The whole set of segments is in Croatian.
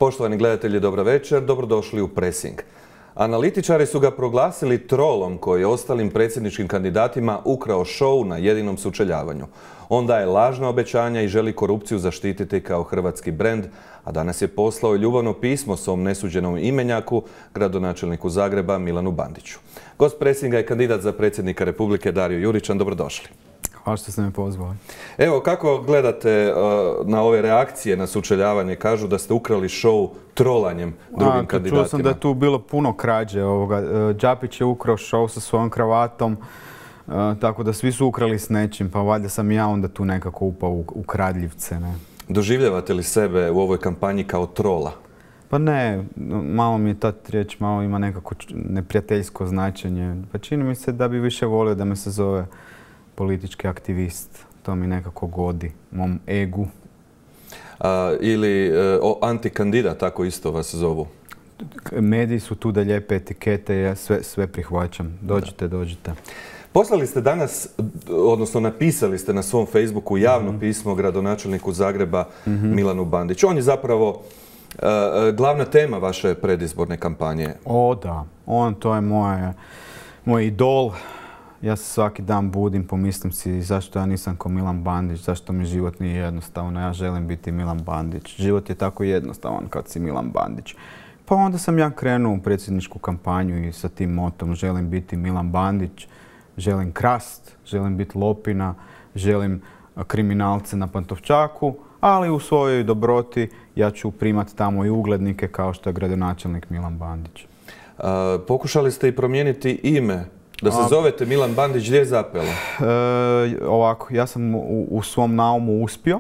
Poštovani gledatelji, dobro večer, dobrodošli u Pressing. Analitičari su ga proglasili trolom koji je ostalim predsjedničkim kandidatima ukrao šou na jedinom sučeljavanju. On daje lažna obećanja i želi korupciju zaštititi kao hrvatski brend, a danas je poslao ljubavno pismo svom nesuđenom imenjaku, gradonačelniku Zagreba Milanu Bandiću. Gost Pressinga je kandidat za predsjednika Republike Dario Juričan. Dobrodošli. Hvala što ste me pozvali. Evo, kako gledate na ove reakcije na sučeljavanje? Kažu da ste ukrali šou trolanjem drugim kandidatima. Čuo sam da je tu bilo puno krađe. Đapić je ukrao šou sa svojom kravatom, tako da svi su ukrali s nečim, pa valjda sam ja onda tu nekako upao u kradljivce. Ne? Doživljavate li sebe u ovoj kampanji kao trola? Pa ne, malo mi je ta riječ, malo ima nekako neprijateljsko značenje. Pa čini mi se da bi više volio da me se zove politički aktivist. To mi nekako godi, mom egu. Ili antikandidat, tako isto vas zovu? Mediji su tu da lijepe etikete, ja sve prihvaćam. Dođite. Poslali ste danas, odnosno napisali ste na svom Facebooku javno pismo gradonačelniku Zagreba Milanu Bandiću. On je zapravo glavna tema vaše predizborne kampanje. O da, to je moj idol. Ja se svaki dan budim, pomislim si zašto ja nisam ko Milan Bandić, zašto mi život nije jednostavno, ja želim biti Milan Bandić. Život je tako jednostavan kad si Milan Bandić. Pa onda sam ja krenuo u predsjedničku kampanju i sa tim motom želim biti Milan Bandić, želim krast, želim biti lopina, želim kriminalce na Pantovčaku, ali u svojoj dobroti ja ću primati tamo i uglednike kao što je gradonačelnik Milan Bandić. Pokušali ste i promijeniti ime. Da se zovete Milan Bandić, gdje je zapelo? Ovako, ja sam u svom naumu uspio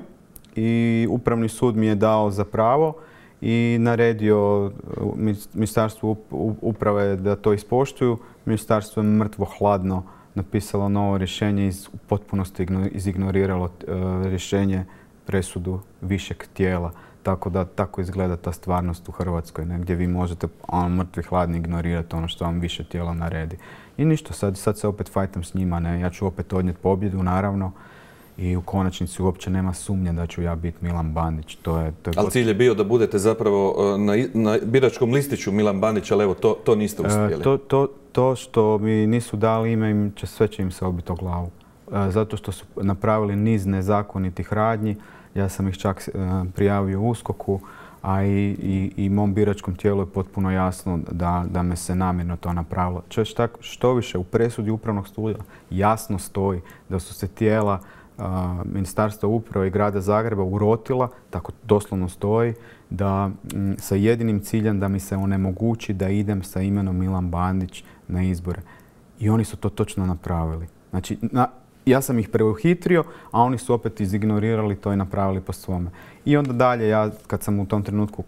i Upravni sud mi je dao za pravo i naredio Ministarstvu uprave da to ispoštuju. Ministarstvo je mrtvo hladno napisalo novo rješenje i u potpunosti izignoriralo rješenje, presudu višeg tijela. Tako da tako izgleda ta stvarnost u Hrvatskoj, gdje vi možete mrtvi hladni ignorirati ono što vam više tijelo naredi. I ništa, sad se opet fajtam s njima, ja ću opet odnijeti pobjedu, naravno. I u konačnici uopće nema sumnje da ću ja biti Milan Bandić. Ali cilj je bio da budete zapravo na biračkom listiću Milan Bandić, ali evo, to niste uspjeli. To što mi nisu dali ime, sve će im se obiti o glavu. Zato što su napravili niz nezakonitih radnji. Ja sam ih čak prijavio USKOK-u, a i mom biračkom tijelu je potpuno jasno da me se namjerno to napravilo. Što više, u presudi Upravnog suda jasno stoji da su se tijela Ministarstva uprave i Grada Zagreba urotila, tako doslovno stoji, da sa jedinim ciljem da mi se onemogući da idem sa imenom Milan Bandić na izbore. I oni su to točno napravili. Znači, ja sam ih preuhitrio, a oni su opet izignorirali to i napravili po svome. I onda dalje, ja kad sam u tom trenutku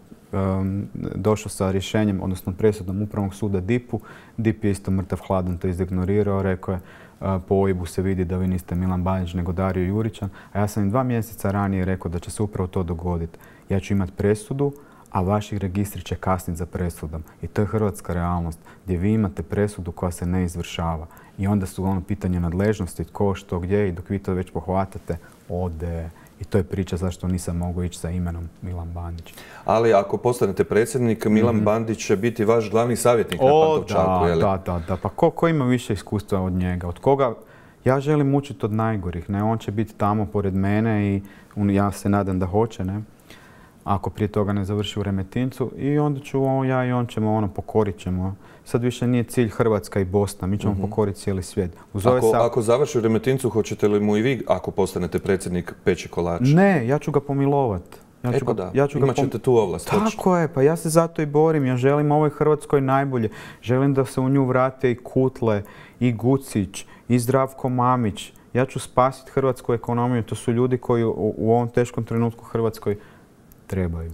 došao sa rješenjem, odnosno presudom Upravnog suda DIP-u, DIP je isto mrtav hladan to izignorirao, rekao je po OIB-u se vidi da vi niste Milan Bandić nego Dario Juričan, a ja sam im 2 mjeseca ranije rekao da će se upravo to dogoditi. Ja ću imati presudu, a vaši registri će kasniti za presudom. I to je hrvatska realnost, gdje vi imate presudu koja se ne izvršava. I onda su pitanje nadležnosti, tko, što, gdje, i dok vi to već pohvatate, ode. I to je priča zašto nisam mogao ići sa imenom Milan Bandić. Ali ako postanete predsjednik, Milan Bandić će biti vaš glavni savjetnik na Pantovčaku, je li? Da. Pa ko ima više iskustva od njega? Od koga? Ja želim učiti od najgorih. On će biti tamo pored mene i ja se nadam da hoće, ne? Ako prije toga ne završi u Remetincu, i onda ću ja i on ćemo pokorit ćemo. Sad više nije cilj Hrvatska i Bosna, mi ćemo pokoriti cijeli svijet. Ako završi u Remetincu, hoćete li mu i vi, ako postanete predsjednik, peći kolač? Ne, ja ću ga pomilovat. Imat ćete tu ovlast. Tako je, pa ja se zato i borim. Ja želim ovoj Hrvatskoj najbolje. Želim da se u nju vrate i Kutle, i Gucić, i Zdravko Mamić. Ja ću spasiti hrvatsku ekonomiju. To su ljudi koji u ovom teškom trenutku Hrvatskoj trebaju.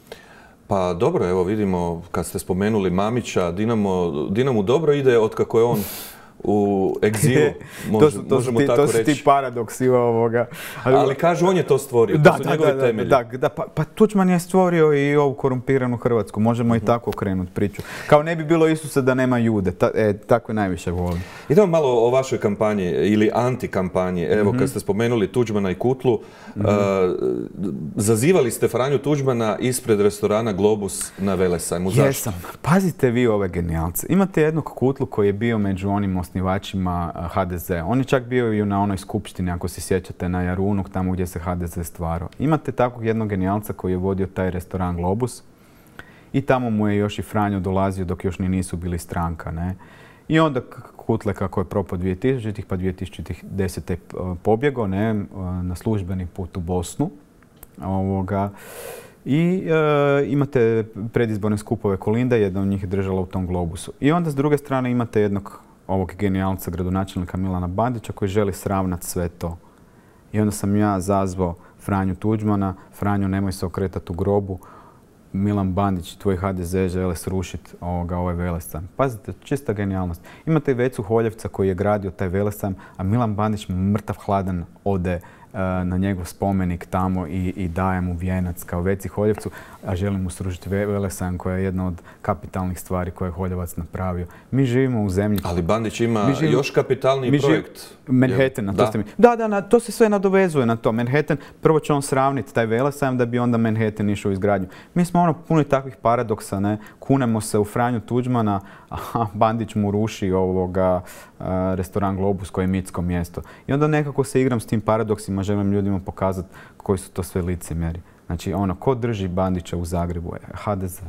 Pa dobro, evo vidimo kad ste spomenuli Mamića, Dinamo dobro ide otkako je on u egzilu, možemo tako reći. To su ti paradoksi ovoga. Ali kažu, on je to stvorio, to su njegove temelje. Pa Tuđman je stvorio i ovu korumpiranu Hrvatsku, možemo i tako okrenuti priču. Kao ne bi bilo Isusa da nema Jude, tako je najviše volim. Idemo malo o vašoj kampanji ili antikampanji. Evo, kad ste spomenuli Tuđmana i Kutlu, zazivali ste Franju Tuđmana ispred restorana Globus na Velesajmu. Zašto? Jesam. Pazite vi ove genijalce. Imate jednog Kutlu koji je bio među onim osnivačima HDZ. On je čak bio i na onoj skupštini, ako se sjećate, na Jarunu, tamo gdje se HDZ stvarao. Imate takvog jednog genijalca koji je vodio taj restoran Globus i tamo mu je još i Franjo dolazio dok još ni nisu bili stranka. Ne? I onda Kutle, kako je propao 2000-ih, pa 2010. pobjegao na službeni put u Bosnu. I imate predizborne skupove Kolinda, jedna od njih je držala u tom Globusu. I onda s druge strane imate jednog ovog genijalca, gradonačelnika Milana Bandića, koji želi sravnati sve to. I onda sam ja zazvao Franju Tuđmana, Franjo, nemoj se okretati u grobu, Milan Bandić i tvoj HDZ žele srušiti ovaj Velesajam. Pazite, čista genijalnost. Imate i Vecu Holjevca koji je gradio taj Velesajam, a Milan Bandić mrtav hladan ode na njegov spomenik tamo i daje mu vijenac kao Veci Holjevcu, a želi mu srušiti Velesajam koja je jedna od kapitalnih stvari koje je Holjevac napravio. Mi živimo u zemlji... Ali Bandić ima još kapitalniji projekt. Manhattan, to ste mi... Da, to se sve nadovezuje na to. Manhattan, prvo će on sravniti taj Velesajam da bi onda Manhattan išao u izgradnju. Mi smo puno takvih paradoksa, ne? Kunemo se u Franju Tuđmana, a Bandić mu ruši restoran Globus koji je mitsko mjesto. I onda nekako se igram s tim paradoksima, želim ljudima pokazati koji su to sve licemjeri. Znači, ko drži Bandića u Zagrebu je HDZ.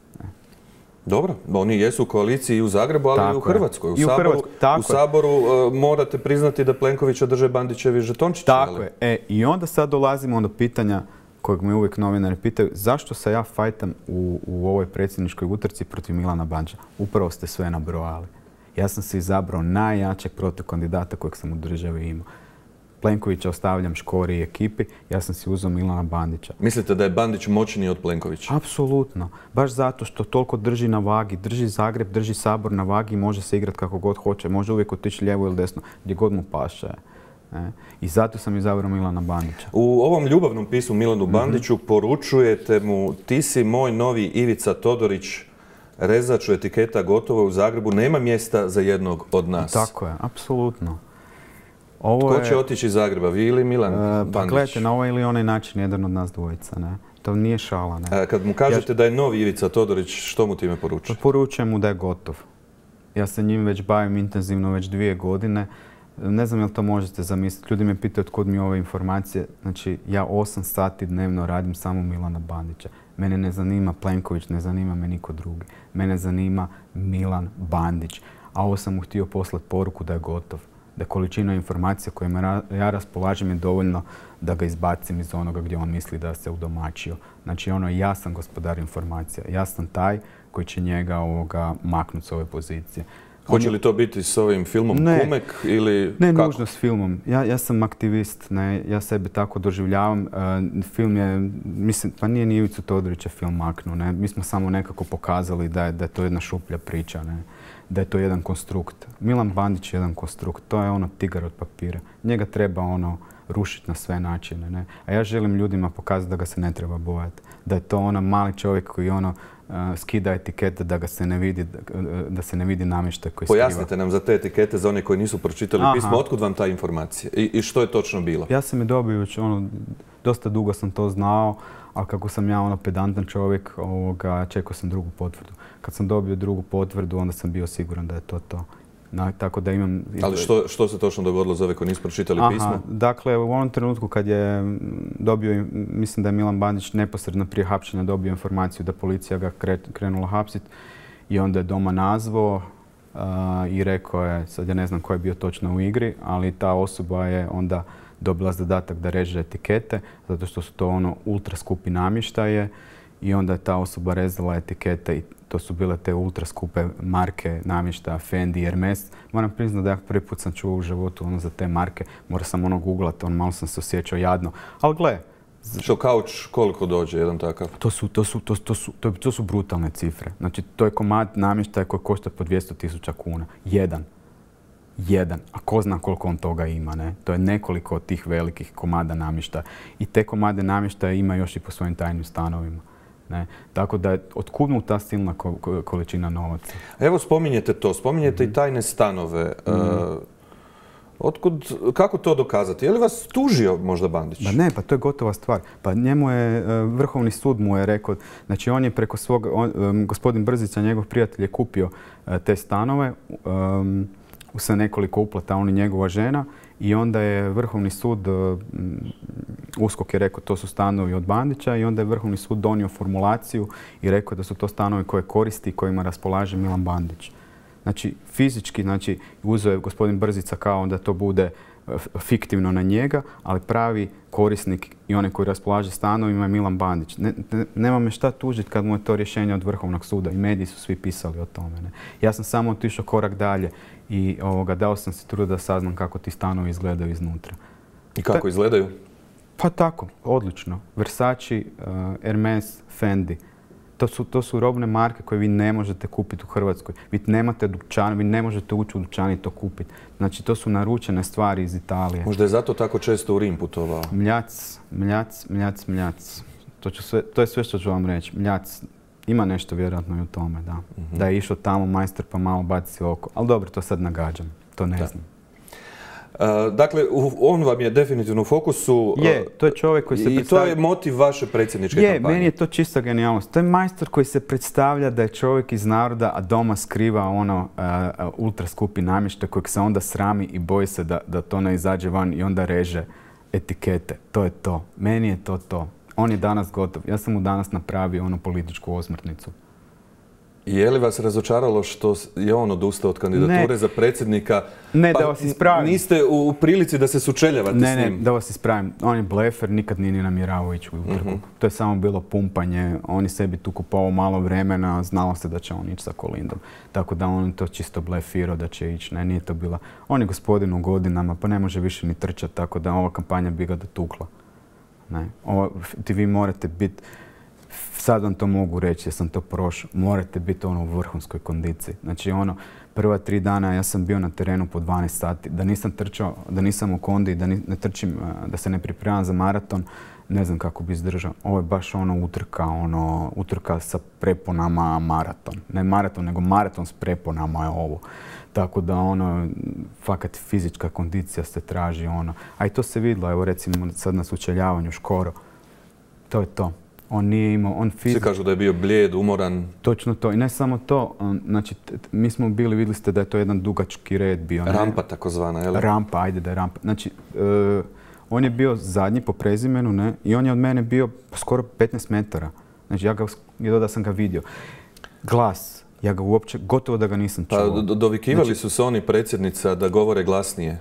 Dobro, oni jesu u koaliciji i u Zagrebu, ali i u Hrvatskoj. U Saboru morate priznati da Plenkovića drže Bandićevi žetončići. Tako je. I onda sad dolazimo do pitanja kojeg me uvijek novinari pitaju, zašto se ja fajtam u ovoj predsjedničkoj utrci protiv Milana Bandića? Upravo ste sve nabrojali. Ja sam se izabrao najjačeg protukandidata kojeg sam u državi imao. Plenkovića ostavljam Škori i ekipi, ja sam si uzeo Milana Bandića. Mislite da je Bandić moćniji od Plenkovića? Apsolutno. Baš zato što toliko drži na vagi, drži Zagreb, drži Sabor na vagi i može se igrati kako god hoće. Može uvijek otići lijevo ili desno, gdje god mu paše. I zato sam izabrao Milana Bandića. U ovom ljubavnom pismu Milanu Bandiću poručujete mu: ti si moj novi Ivica Todorić, rezač etiketa gotovo u Zagrebu, nema mjesta za jednog od nas. Tako je, apsolutno. Tko će otići iz Zagreba, vi ili Milan Bandić? Pa gledajte, na ovaj ili onaj način jedan od nas dvojica. Ne? To nije šala. Ne? Kad mu kažete da je novi Ivica Todorić, što mu time poručujete? Poručujem mu da je gotov. Ja se njim već bavim intenzivno već 2 godine. Ne znam je li to možete zamisliti. Ljudi me pitaju otkud mi ove informacije. Znači, ja 8 sati dnevno radim samo Milana Bandića. Mene ne zanima Plenković, ne zanima me niko drugi. Mene zanima Milan Bandić. A ovo sam mu htio poslati poruku da je gotov. Da količina informacija kojima ja raspolažem je dovoljno da ga izbacim iz onoga gdje on misli da se udomačio. Znači, ja sam gospodar informacija. Ja sam taj koji će njega maknuti s ove pozicije. Hoće li to biti s ovim filmom Kumek ili kako? Ne nužno s filmom. Ja sam aktivist, ja sebe tako doživljavam. Film je, mislim, pa nije ni Ivicu Todorića film maknuo. Mi smo samo nekako pokazali da je to jedna šuplja priča. Da je to jedan konstrukt. Milan Bandić je jedan konstrukt. To je tigar od papira. Njega treba rušiti na sve načine. A ja želim ljudima pokazati da ga se ne treba bojati. Da je to mali čovjek koji skida etikete da se ne vidi namještaj koji skriva. Pojasnite nam za te etikete, za one koji nisu pročitali pismo. Otkud vam ta informacija? I što je točno bilo? Ja sam je dobio već dosta dugo sam to znao, ali kako sam ja pedantan čovjek, čekao sam drugu potvrdu. Kad sam dobio drugu potvrdu, onda sam bio siguran da je to to. Tako da imam... Ali što se točno dogodilo za ove koji nisu pročitali pismo? Dakle, u onom trenutku kad je dobio, mislim da je Milan Bandić neposredno prije hapšenja dobio informaciju da policija ga krenula hapsiti i onda je doma nazvao i rekao je, sad ja ne znam ko je bio točno u igri, ali ta osoba je onda dobila zadatak da reže etikete, zato što su to ultra skupi namještaje i onda je ta osoba rezala etikete i to su bile te ultra skupe marke namještaja, Fendi, Hermes. Moram priznati da ja prvi put sam čuo u životu za te marke. Morao sam googlati, malo sam se osjećao jadno. Ali gle... Što kauč koliko dođe jedan takav? To su brutalne cifre. Znači, to je komad namještaja koji košta po 200.000 kuna. Jedan. jedan, a ko zna koliko on toga ima, ne? To je nekoliko od tih velikih komada namještaja. I te komade namještaja ima još i po svojim tajnim stanovima. Ne? Tako da je otkud ta silna količina novaca. Evo spominjete to, spominjete i tajne stanove. Kako to dokazati? Je li vas tužio možda Bandić? Pa ne, pa to je gotova stvar. Pa njemu je, Vrhovni sud mu je rekao, znači on je preko svog, gospodin Brzica, njegov prijatelj je kupio te stanove sa nekoliko uplata, on i njegova žena, i onda je Vrhovni sud, USKOK je rekao to su stanovi od Bandića, i onda je Vrhovni sud donio formulaciju i rekao da su to stanovi koje koristi i kojima raspolaže Milan Bandić. Znači, fizički, znači, uzeo je gospodin Brzica kao da to bude fiktivno na njega, ali pravi korisnik i onaj koji raspolaže stanovima je Milan Bandić. Nema me šta tužiti kad mu je to rješenje od Vrhovnog suda, i mediji su svi pisali o tome. Ne? Ja sam samo otišao korak dalje i dao sam si truda da saznam kako ti stanovi izgledaju iznutra. I kako izgledaju? Pa tako, odlično. Versace, Hermes, Fendi. To su robne marke koje vi ne možete kupiti u Hrvatskoj. Vi nemate dućan, vi ne možete ući u dućan i to kupiti. Znači, to su naručene stvari iz Italije. Možda je zato tako često u Rim putovao. Mljac. To je sve što ću vam reći. Mljac. Ima nešto vjerojatno i u tome, da. Da je išao tamo majstor pa malo baci oko. Ali dobro, to sad nagađam. To ne znam. Dakle, on vam je definitivno u fokusu. Je, to je čovjek koji se predstavlja... I to je motiv vaše predsjedničke kampanje. Je, meni je to čista genijalnost. To je majstor koji se predstavlja da je čovjek iz naroda, a doma skriva ultra skupi namještaj kojeg se onda srami i boji se da to ne izađe van i onda reže etikete. To je to. Meni je to. On je danas gotov. Ja sam mu danas napravio političku osmrtnicu. Je li vas razočaralo što je on odustao od kandidature za predsjednika? Ne, da vas ispravim. Niste u prilici da se sučeljavate s njim? Ne, da vas ispravim. On je blefer, nikad nije ni namjeravao ići u utrku. To je samo bilo pumpanje. On je sebi tu kupovao malo vremena, znalo se da će on ići sa Kolindom. Tako da on to čisto blefirao da će ići. Ne, nije to bila. On je gospodin u godinama, pa ne može više ni trčati, tako da ova kampanja bi ga dotukla. Ne. Vi morate biti... Sad vam to mogu reći, jer sam to prošao. Morate biti u vrhunskoj kondiciji. Znači prva 3 dana ja sam bio na terenu po 12 sati. Da nisam trčao, da nisam u kondi, da ne trčim, da se ne pripremam za maraton, ne znam kako bi izdržao. Ovo je baš utrka sa preponama maraton. Ne maraton, nego maraton s preponama je ovo. Tako da fakat fizička kondicija se traži A i to se vidjelo, evo recimo sad na sučeljavanju Škoro. To je to. On nije imao, Svi kažu da je bio blijed, umoran. Točno to. I ne samo to. Znači, mi smo bili, vidjeli ste da je to jedan dugački red bio. Rampa takozvana, je li? Rampa, ajde da je rampa. Znači, on je bio zadnji po prezimenu, ne? I on je od mene bio skoro 15 metara. Znači, da sam ga vidio. Glas. Ja ga uopće, gotovo da ga nisam čuo. Pa dovikivali su se oni predsjednica da govore glasnije.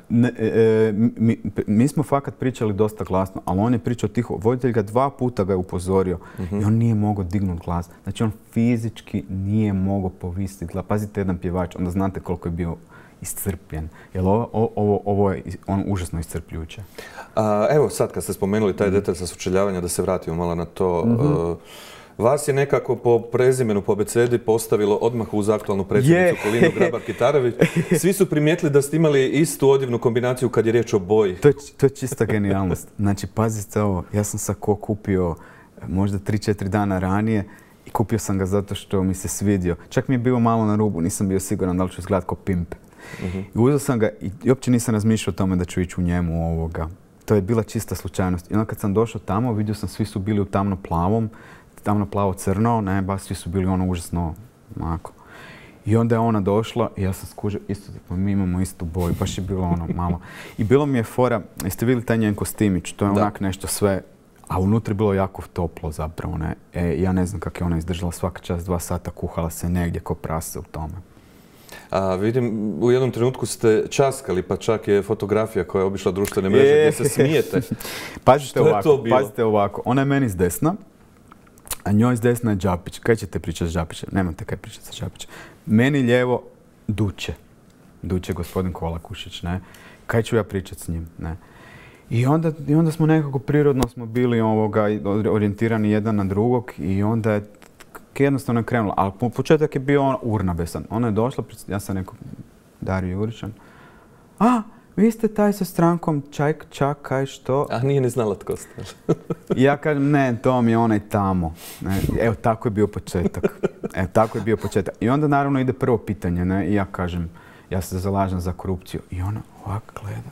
Mi smo fakat pričali dosta glasno, ali on je pričao tiho. Voditelj ga 2 puta ga je upozorio i on nije mogao dignuti glas. Znači on fizički nije mogao povisiti glas. Pazite, jedan pjevač, onda znate koliko je bio iscrpljen. Jer ovo je užasno iscrpljujuće. Evo sad kad ste spomenuli taj detalj sa sučeljavanja, da se vratimo malo na to. Vas je nekako po prezimenu, po abecedi postavilo odmah uz aktualnu predsjednicu Kolindu Grabar-Kitarović. Svi su primijetili da ste imali istu odjevnu kombinaciju kad je riječ o boji. To je čista genijalnost. Znači, pazite ovo, ja sam Sako kupio možda 3-4 dana ranije i kupio sam ga zato što mi se svidio. Čak mi je bio malo na rubu, nisam bio siguran da li ću izgledati kao pimp. I uzeo sam ga i uopće nisam razmišljao o tome da ću ići u njemu ovoga. To je bila čista slučajnost. I onda kad sam došao tamo, vidio sam svi su bili u tamno-plavom, tamno-plavo-crno, ne, baš svi su bili užasno mako. I onda je ona došla i ja sam skužio isto, mi imamo istu boju, baš je bilo malo. I bilo mi je fora, jeste vidjeli taj njen kostimić, to je onak nešto sve, a unutra je bilo jako toplo zapravo, ne. Ja ne znam kako je ona izdržala svaka čast 2 sata, kuhala se negdje ko prase u tome. Vidim, u jednom trenutku ste časkali, pa čak je fotografija koja je obišla društvene mreže gdje se smijete. Pazite ovako, ona je meni s desna, a njoj s desna je Đapić. Kaj ćete pričati s Đapićem? Nemate kaj pričati sa Đapićem. Meni lijevo Duče. Duče, gospodin Kolakušić, ne. Kaj ću ja pričati s njim, ne. I onda smo nekako prirodno bili orijentirani jedan na drugog i onda je jednostavno krenulo. Ali početak je bio urnabesan. Ona je došla, ja sam rekao Dario Juričan, a, vi ste taj sa strankom, čakaj, što? A nije ni znala tko ste. Ja kažem, ne, to mi je onaj tamo. Ne, evo, tako je bio početak. I onda naravno ide prvo pitanje, ne, i ja kažem, ja se zalažem za korupciju. I ona ovako gleda.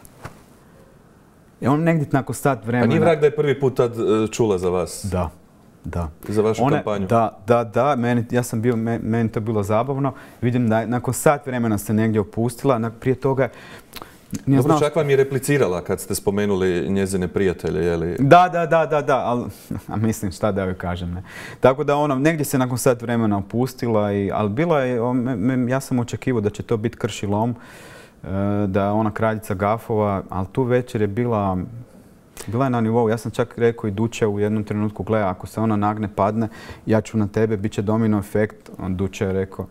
I on negdje nakon sat vremena... Pa nije vrag da je prvi put tad čula za vas? Da. Za vašu kampanju? Da, meni to bilo zabavno. Vidim da nakon sat vremena se negdje opustila, prije toga... Dobro, čak vam je replicirala kad ste spomenuli njezine prijatelje, je li? Da, ali mislim šta da joj kažem, ne. Tako da negdje se nakon sat vremena opustila, ali bila je, ja sam očekivao da će to biti krš i lom, da je ona kraljica gafova, ali tu večer je bila je na nivou. Ja sam čak rekao i Duče u jednom trenutku, gle, ako se ona nagne, padne, ja ću na tebe, bit će domino efekt. Duče je rekao,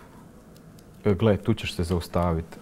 gle, tu ćeš se zaustaviti.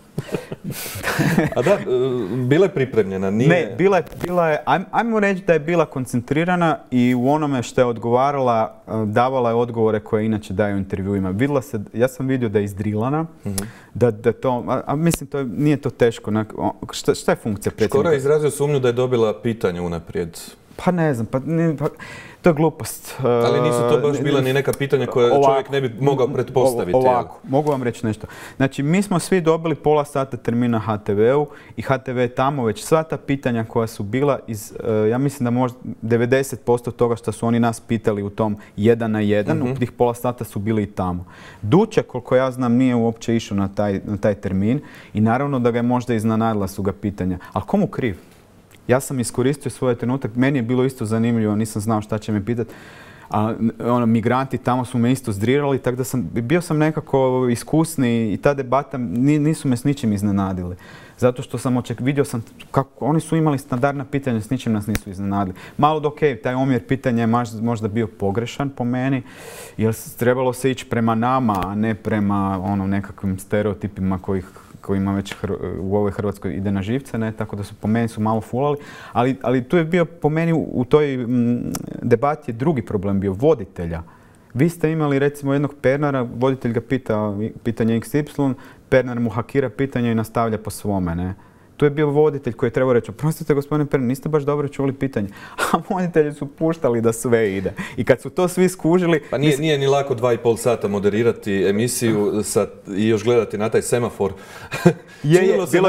A da, bila je pripremljena, nije... Ne, bila je, ajmo reći da je bila koncentrirana i u onome što je odgovarala, davala je odgovore koje inače daje u intervjuima. Ja sam vidio da je izdrilana, da to, a mislim, nije to teško. Šta je funkcija predsjednika? Škoro je izrazio sumnju da je dobila pitanje unaprijed. Pa ne znam, to je glupost. Ali nisu to baš bila ni neka pitanja koje čovjek ne bi mogao pretpostaviti. Ovako, mogu vam reći nešto. Znači, mi smo svi dobili pola sata termina HTV-u i HTV je tamo već sva ta pitanja koja su bila ja mislim da možda 90% toga što su oni nas pitali u tom 1 na 1, u tih pola sata su bili i tamo. Duče, koliko ja znam, nije uopće išao na taj termin i naravno da ga je možda iznenadila su ga pitanja. Ali komu kriv? Ja sam iskoristio svoj trenutak, meni je bilo isto zanimljivo, nisam znao šta će me pitati. Migranti tamo su me isto zdrirali, tako da bio sam nekako iskusni i ta debata nisu me s ničim iznenadili. Zato što vidio sam kako oni su imali standardna pitanja, s ničim nas nisu iznenadili. Malo dok taj omjer pitanja je možda bio pogrešan po meni, jer trebalo se ići prema nama, a ne prema nekakvim stereotipima kojima već u ovoj Hrvatskoj ide na živce, ne, tako da su po meni su malo fulali. Ali tu je bio po meni u toj debati drugi problem bio, voditelja. Vi ste imali recimo jednog Pernara, voditelj ga pita pitanje XY, Pernar mu hakira pitanje i nastavlja po svome, ne. Tu je bio voditelj koji je trebao reći, oprostite gospodine Pernar, niste baš dobro čuli pitanje. A voditelji su puštali da sve ide. I kad su to svi skužili... Pa nije ni lako 2,5 sata moderirati emisiju i još gledati na taj semafor. Činilo se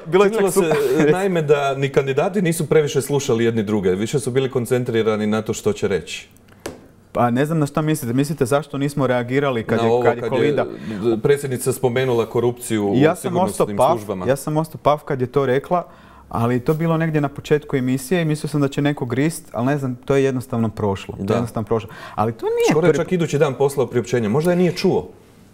naime da ni kandidati nisu previše slušali jedni druge. Više su bili koncentrirani na to što će reći. Pa ne znam na šta mislite. Mislite zašto nismo reagirali kad je Kolinda... Predsjednica spomenula korupciju u sigurnosnim službama. Ja sam ostao pav kad je to rekla, ali to bilo negdje na početku emisije i mislio sam da će neko grist, ali ne znam, to je jednostavno prošlo. Ali to nije... Škoro je čak idući dan poslao priopćenje. Možda je nije čuo.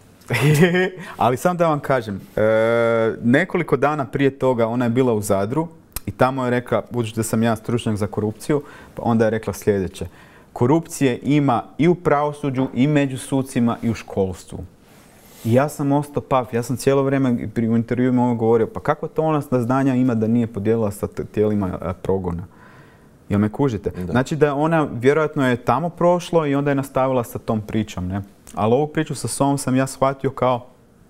Ali sam da vam kažem, nekoliko dana prije toga ona je bila u Zadru i tamo je rekla, budući da sam ja stručnjak za korupciju, pa onda je rekla sljedeće. Korupcije ima i u pravosuđu, i među sucima, i u školstvu. I ja sam ostao pav. Ja sam cijelo vrijeme u intervjuima govorio, pa kako to ona znanja ima da nije podijelila sa tijelima progona? Jel me kužite? Da. Znači da ona vjerojatno je tamo prošlo i onda je nastavila sa tom pričom. Ne? Ali ovu priču sa SOA-om sam ja shvatio kao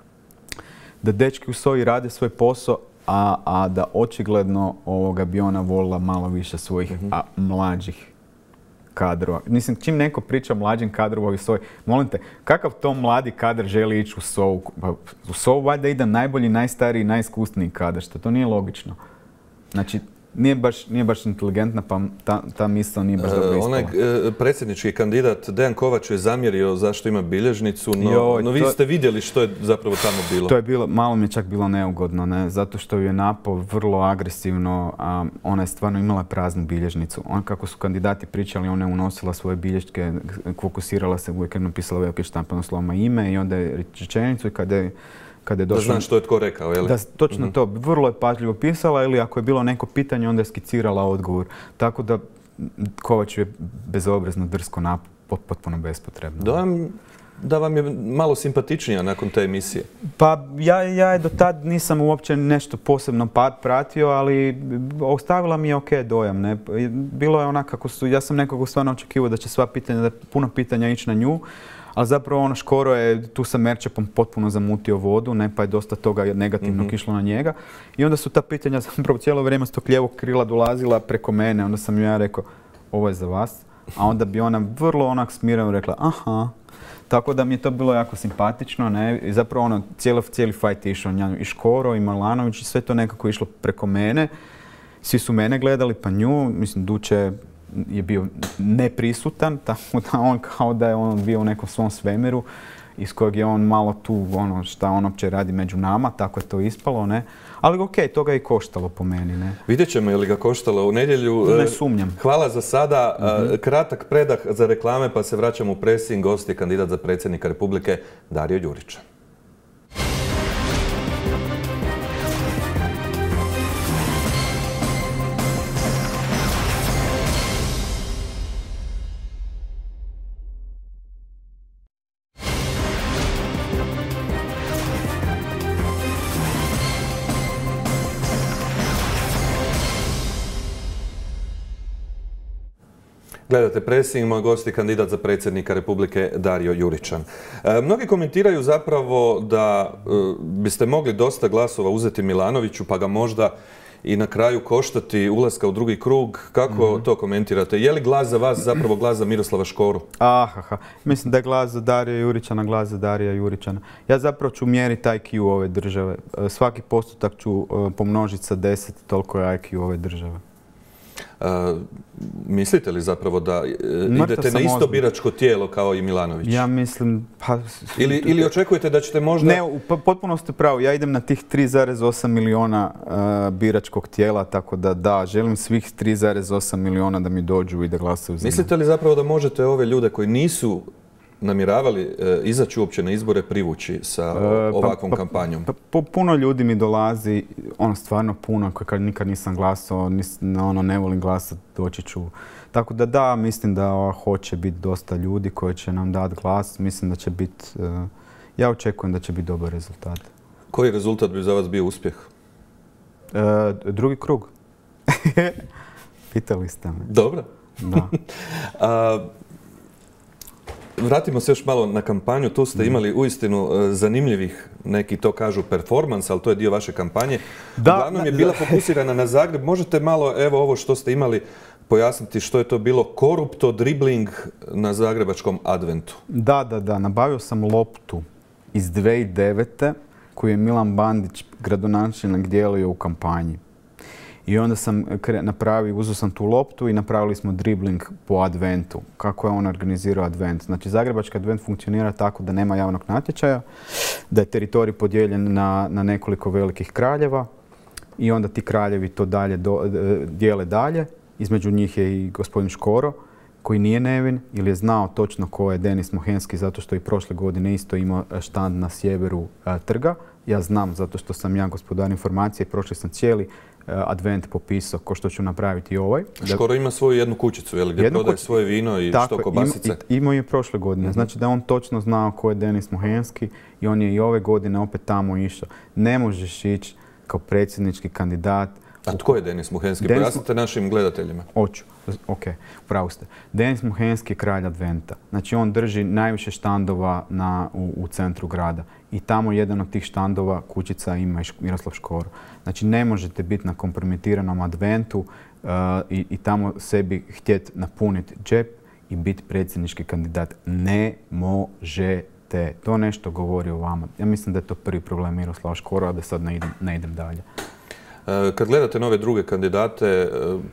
da dečki u SOA-i rade svoj posao, a da očigledno bi ona volila malo više svojih mlađih kadrova. Mislim, čim neko priča mlađim kadrovima u SOA-i, molim te, kakav to mladi kadar želi ići u SOA-u? U SOA-u valjda ide najbolji, najstariji, najiskusniji kadar, što to nije logično. Znači, nije baš inteligentna, pa ta misla nije baš dobro ispala. Onaj predsjednički kandidat Dejan Kovač je zamjerio zašto ima bilježnicu, no vi ste vidjeli što je zapravo tamo bilo. To je bilo, malo mi je čak bilo neugodno, ne, zato što ju je napao vrlo agresivno, a ona je stvarno imala praznu bilježnicu. Kako su kandidati pričali, ona je unosila svoje bilješke, fokusirala se, uvijek je napisala velike štampano slovima ime i onda je rečenicu i kada je došlo... Da znam što je tko rekao, je li? Da, točno to. Vrlo je pažljivo pisala ili ako je bilo neko pitanje, onda je skicirala odgovor. Tako da Kovač je bezobrazno drsko potpuno bespotrebno. Da vam je malo simpatičnija nakon te emisije? Pa ja do tad nisam uopće nešto posebno pratio, ali ostavila mi je ok dojam. Ne? Bilo je onak kako ja sam nekako stvarno očekivao da će puno pitanja ići na nju. Ali zapravo ono Škoro je tu sa Merčepom potpuno zamutio vodu, ne, pa je dosta toga negativnog išlo na njega. I onda su ta pitanja zapravo cijelo vrijeme s tog lijevog krila dolazila preko mene. Onda sam ja rekao, ovo je za vas. A onda bi ona vrlo onak smireno rekla, aha. Tako da mi je to bilo jako simpatično, ne? I zapravo ono, cijeli fight je išao i Škoro i Milanović i sve to nekako išlo preko mene. Svi su mene gledali, pa nju, mislim, Duče je bio neprisutan, tako da on kao da je on bio u nekom svom svemiru iz kojeg je on malo tu, ono, šta on uopće radi među nama, tako je to ispalo, ne. Ali okej, to ga je i koštalo po meni, ne. Vidjet ćemo je li ga koštalo u nedjelju. Ne sumnjam. Hvala za sada. Kratak predah za reklame pa se vraćamo u Pressing. Gost je kandidat za predsjednika Republike Dario Juričan. Gledate Pressing, moj gost je kandidat za predsjednika Republike Dario Juričan. Mnogi komentiraju zapravo da biste mogli dosta glasova uzeti Milanoviću pa ga možda i na kraju koštati ulaska u drugi krug. Kako to komentirate? Je li glas za vas zapravo glas za Miroslava Škoru? Mislim da je glas za Dario Juričana, glas za Darija Juričana. Ja zapravo ću mjeriti IQ ove države. Svaki postotak ću pomnožiti sa 10, toliko je IQ ove države. Mislite li zapravo da idete na isto biračko tijelo kao i Milanović? Ja mislim... Ili očekujete da ćete možda... Ne, potpuno ste pravo. Ja idem na tih 3,8 miliona biračkog tijela, tako da, želim svih 3,8 miliona da mi dođu i da glasaju za mene. Mislite li zapravo da možete ove ljude koji nisu namjeravali izaći uopće na izbore privući sa ovakvom kampanjom? Puno ljudi mi dolazi, stvarno puno, koji nikad nisam glasao, ne volim glasati, doći ću. Tako da, mislim da hoće biti dosta ljudi koji će nam dati glas. Mislim da će biti, ja očekujem da će biti dobar rezultat. Koji rezultat bi za vas bio uspjeh? Drugi krug. Pitali ste me. Dobro. Da. Vratimo se još malo na kampanju. Tu ste imali uistinu zanimljivih, neki to kažu performans, ali to je dio vaše kampanje. Uglavnom je bila fokusirana na Zagreb. Možete malo, evo ovo što ste imali, pojasniti što je to bilo korupto dribling na zagrebačkom adventu? Da. Nabavio sam loptu iz 2009. koju je Milan Bandić, gradonačelnik, dijelio u kampanji. I onda sam uzeo sam tu loptu i napravili smo dribling po adventu. Kako je on organizirao advent? Znači, zagrebački advent funkcionira tako da nema javnog natječaja, da je teritorij podijeljen na nekoliko velikih kraljeva i onda ti kraljevi to dijele dalje. Između njih je i gospodin Škoro, koji nije nevin ili je znao točno ko je Denis Mohenski, zato što i prošle godine isto imao štand na sjeveru trga. Ja znam zato što sam ja gospodar informacije i prošli sam cijeli advent popisao ko što ću napraviti i ovaj. Škoro ima svoju jednu kućicu, gdje prodaje svoje vino i što kobasice? Imao je prošle godine. Znači da on točno znao ko je Denis Mohenski i on je i ove godine opet tamo išao. Ne možeš ići kao predsjednički kandidat. A tko je Denis Mohenski? Pojasnite našim gledateljima. Hoću. Ok, upravo ste. Denis Mohenski je kralj adventa. Znači on drži najviše štandova u centru grada. I tamo jedan od tih štandova, kućica, ima i Miroslav Škoro. Znači ne možete biti na kompromitiranom adventu i tamo sebi htjeti napuniti džep i biti predsjednički kandidat. Ne možete. To nešto govori o vama. Ja mislim da je to prvi problem Miroslava Škora, a da sad ne idem dalje. Kad gledate nove druge kandidate,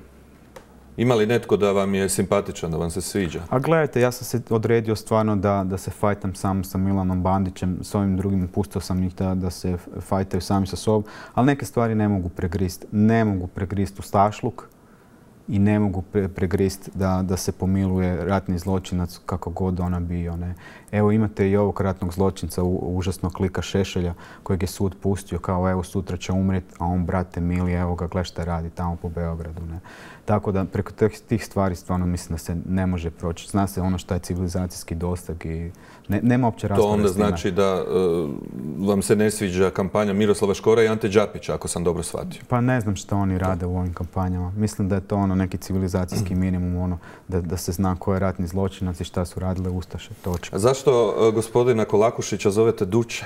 ima li netko da vam je simpatičan, da vam se sviđa? A gledajte, ja sam se odredio stvarno da se fajtam sam sa Milanom Bandićem, s ovim drugim pustio sam ih da se fajtaju sami sa sobom, ali neke stvari ne mogu pregrist. Ne mogu pregrist ustašluk i ne mogu pregrist da se pomiluje ratni zločinac kako god ona bio. Ne. Evo imate i ovog ratnog zločinca, užasnog lika Šešelja, kojeg je sud pustio kao evo sutra će umrijeti, a on brate mili, evo ga gle šta radi tamo po Beogradu. Ne. Tako da preko tih stvari stvarno mislim da se ne može proći. Zna se ono što je civilizacijski doseg i nema uopće rasprave. To onda znači da vam se ne sviđa kampanja Miroslava Škora i Ante Đapića, ako sam dobro shvatio. Pa ne znam što oni rade u ovim kampanjama. Mislim da je to ono neki civilizacijski minimum, da se zna ko je ratni zločinac i šta su radile ustaše. Točka. A zašto gospodina Kolakušića zovete Duče?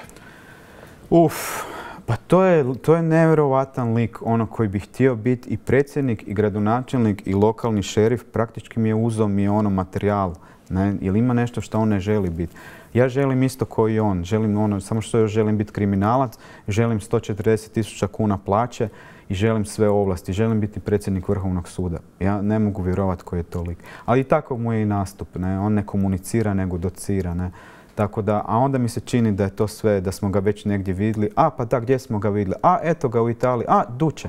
Pa to je nevjerovatan lik, koji bi htio biti i predsjednik, i gradonačelnik, i lokalni šerif. Praktički mi je uzeo materijal. Jer ima nešto što on ne želi biti. Ja želim isto kao i on. Samo što još želim biti kriminalac, želim 140.000 kuna plaće i želim sve ovlasti. Želim biti predsjednik Vrhovnog suda. Ja ne mogu vjerovati koji je to lik. Ali i tako mu je i nastup. On ne komunicira, nego docira. Tako da, a onda mi se čini da je to sve, da smo ga već negdje vidjeli. Pa da, gdje smo ga vidjeli? Eto ga u Italiji. Duče.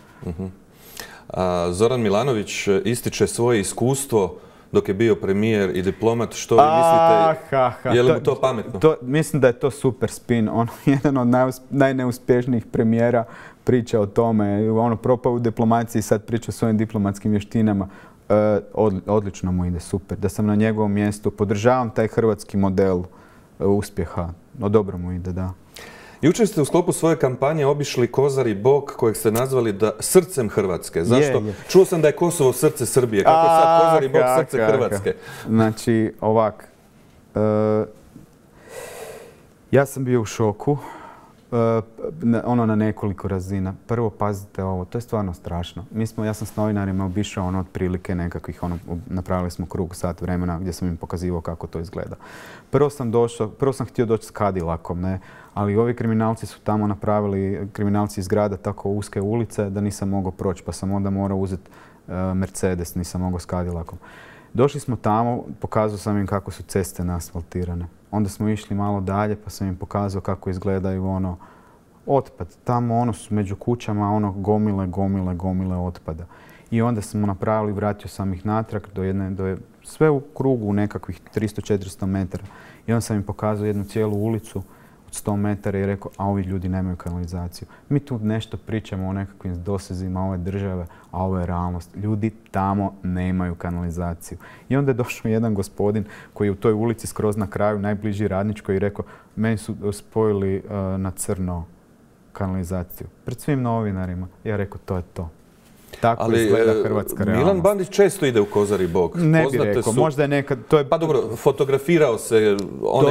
Zoran Milanović ističe svoje iskustvo dok je bio premijer i diplomat. Što vi mislite? Je li mu to pametno? Mislim da je to super spin. Jedan od najneuspješnijih premijera priča o tome. Propao u diplomaciji i sad priča o svojim diplomatskim vještinama. Odlično mu ide, super. Da sam na njegovom mjestu, podržavam taj hrvatski model uspjeha. Dobro mu ide, da. Jučer ste u sklopu svoje kampanje obišli Kozari bog kojeg ste nazvali srcem Hrvatske. Zašto? Čuo sam da je Kosovo srce Srbije. Kako je sad Kozari bog srce Hrvatske? Znači, ovak. Ja sam bio u šoku. Na nekoliko razina. Prvo, pazite ovo, to je stvarno strašno. Ja sam s novinarima obišao otprilike nekakvih, napravili smo krug sat vremena gdje sam im pokazivao kako to izgleda. Prvo sam htio doći s Cadillacom, ali ovi kriminalci su tamo napravili, kriminalci iz grada, tako uske ulice da nisam mogao proći, pa sam onda morao uzeti Mercedes, nisam mogao s Cadillacom. Došli smo tamo, pokazao sam im kako su ceste neasfaltirane. Onda smo išli malo dalje pa sam im pokazao kako izgledaju otpad. Tamo su među kućama gomile otpada. I onda smo napravili, vratio sam ih natrag sve u krugu nekakvih 300-400 metara. I onda sam im pokazao jednu cijelu ulicu od 100 metara i rekao, a ovi ljudi nemaju kanalizaciju. Mi tu nešto pričamo o nekakvim dosezima ove države, a ovo je realnost. Ljudi tamo nemaju kanalizaciju. I onda je došao jedan gospodin koji je u toj ulici skroz na kraju, najbliži Radničkoj, i rekao, meni su spojili na crno kanalizaciju. Pred svim novinarima. Ja rekao, to je to. Tako izgleda hrvatska realnost. Milan Bandić često ide u Kozari bog. Ne bi rekao, možda je nekad... Pa dobro, fotografirao se one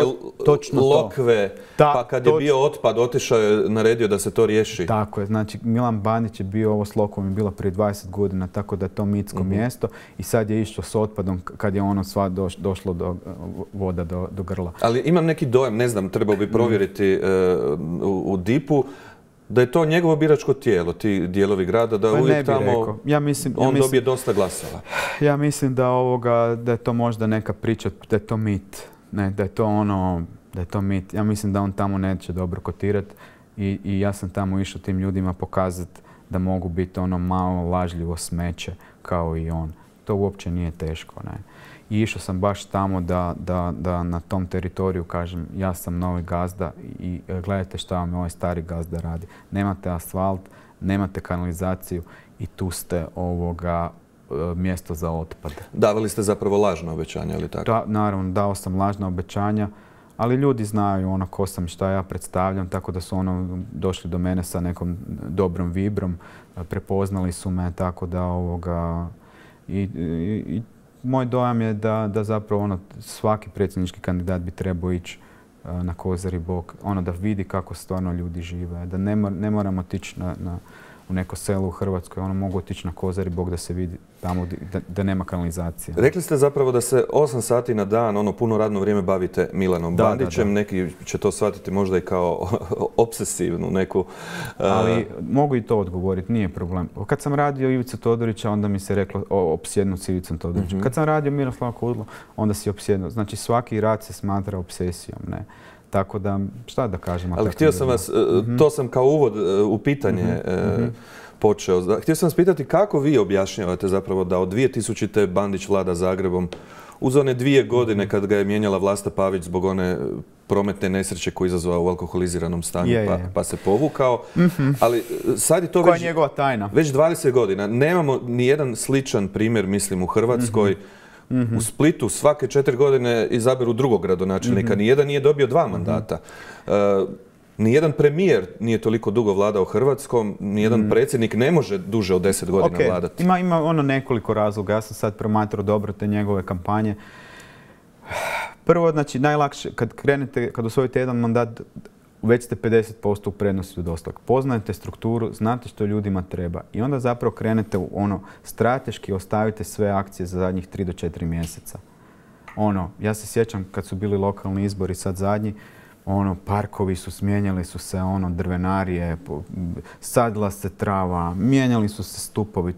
lokve, pa kad je bio otpad, otišao je, naredio da se to riješi. Tako je, znači Milan Bandić je bio, ovo s lokvom je bilo prije 20 godina, tako da je to mitsko mjesto i sad je išlo s otpadom kad je sva došlo do voda do grla. Ali imam neki dojam, ne znam, trebao bi provjeriti u DIP-u, da je to njegovo biračko tijelo, ti dijelovi grada, da uvijek tamo on dobije dosta glasova. Ja mislim da je to možda neka priča, da je to mit. Da je to mit. Ja mislim da on tamo neće dobro kotirati i ja sam tamo išao tim ljudima pokazati da mogu biti malo lažljivo smeće kao i on. To uopće nije teško. I išao sam baš tamo da na tom teritoriju kažem ja sam novi gazda i gledajte šta vam ovaj stari gazda radi. Nemate asfalt, nemate kanalizaciju i tu ste mjesto za otpad. Davali ste zapravo lažna obećanja, ili tako? Da, naravno, dao sam lažna obećanja, ali ljudi znaju ko sam, šta ja predstavljam, tako da su došli do mene sa nekom dobrom vibrom, prepoznali su me, tako da i moj dojam je da zapravo svaki predsjednički kandidat bi trebao ići na Kozari bog, da vidi kako stvarno ljudi žive, da ne moramo otići u neko selo u Hrvatskoj, mogu otići na Kozari bog da se vidi tamo da nema kanalizacije. Rekli ste zapravo da se 8 sati na dan, puno radno vrijeme bavite Milanom Bandićem. Neki će to shvatiti možda i kao obsesivnu neku... Ali mogu i to odgovoriti, nije problem. Kad sam radio Ivicu Todorića, onda mi se reklo opsjednu s Ivicom Todorićem. Kad sam radio Miroslava Kudlu, onda si opsjednu. Znači svaki rad se smatra obsesijom, ne? Tako da, šta da kažem? Ali htio sam vas, to sam kao uvod u pitanje počeo. Htio sam vas pitati kako vi objašnjavate zapravo da od 2000. Bandić vlada Zagrebom uz one 2 godine kad ga je mijenjala Vlasta Pavić zbog one prometne nesreće koju je izazvao u alkoholiziranom stanju pa se povukao. Ali sad je to koja je njegova tajna? Već 20 godina. Nemamo ni jedan sličan primjer, mislim, u Hrvatskoj. U Splitu svake 4 godine izaberu drugog gradonačelnika. Nijedan nije dobio 2 mandata. Nijedan premijer nije toliko dugo vladao Hrvatskom, nijedan predsjednik ne može duže od 10 godina vladati. Ima ono nekoliko razloga. Ja sam sad promatrao dobro te njegove kampanje. Prvo, znači, najlakše, kad osvojite jedan mandat, već ste 50% u prednosti od ostalog. Poznajete strukturu, znate što ljudima treba. I onda zapravo krenete u ono, strateški ostavite sve akcije za zadnjih 3 do 4 mjeseca. Ja se sjećam kad su bili lokalni izbori, sad zadnji, parkovi mijenjali su se, drvenarije, sadila se trava, mijenjali su se stupovi,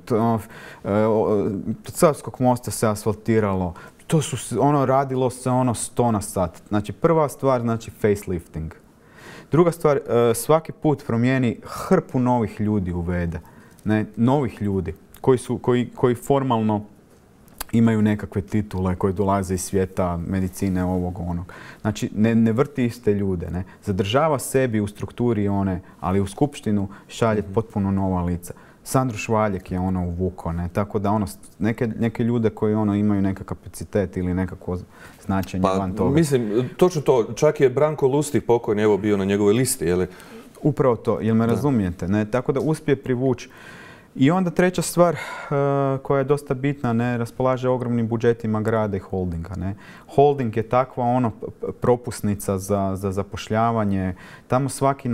Savskog mosta se asfaltiralo, radilo se 100 na sat. Znači, prva stvar, znači facelifting. Druga stvar, svaki put promijeni hrpu novih ljudi uvede. Novih ljudi koji formalno imaju nekakve titule, koji dolaze iz svijeta medicine, ovog, onog. Znači, ne vrti iste ljude. Zadržava sebi u strukturi one, ali u skupštinu šalje potpuno nova lica. Sandro Švaljek je uvukao, tako da neke ljude koji imaju nekakav kapacitet ili nekako značenje van toga. Mislim, točno to, čak je Branko Lustig pokojni evo bio na njegovoj listi, je li? Upravo to, jel me razumijete? Tako da uspije privući. I onda treća stvar koja je dosta bitna, raspolaže ogromnim budžetima grada i holdinga. Holding je takva propusnica za zapošljavanje. Tamo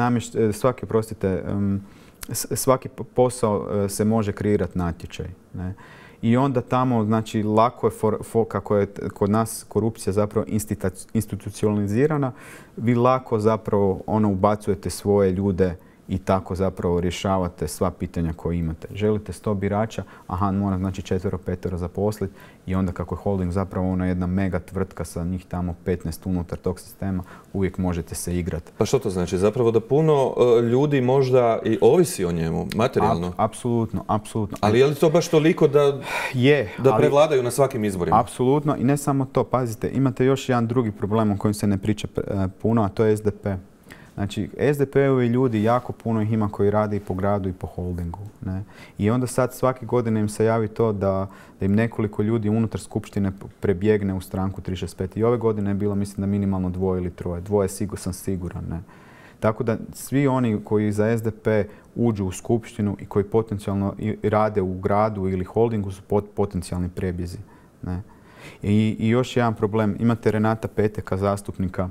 svaki posao se može kreirati natječaj. I onda tamo, znači, lako je, kako je kod nas korupcija zapravo institucionalizirana, vi lako zapravo ubacujete svoje ljude i tako zapravo rješavate sva pitanja koje imate. Želite 100 birača, mora znači 4-5 zaposliti i onda kako je holding zapravo jedna mega tvrtka sa njih tamo 15 unutar tog sistema, uvijek možete se igrati. Pa što to znači? Zapravo da puno ljudi možda i ovisi o njemu, materijalno? Apsolutno. Ali je li to baš toliko da prevladaju na svakim izborima? Apsolutno i ne samo to. Pazite, imate još jedan drugi problem o kojem se ne priča puno, a to je SDP. Znači, SDP-ovi ljudi, jako puno ih ima koji rade i po gradu i po holdingu. I onda sad svake godine im se javi to da im nekoliko ljudi unutar skupštine prebjegne u stranku 365. I ove godine je bilo, mislim da minimalno 2 ili 3. 2 sam siguran. Tako da svi oni koji za SDP uđu u skupštinu i koji potencijalno rade u gradu ili holdingu su potencijalni prebjezi. I još jedan problem, imate Renata Peteka, zastupnika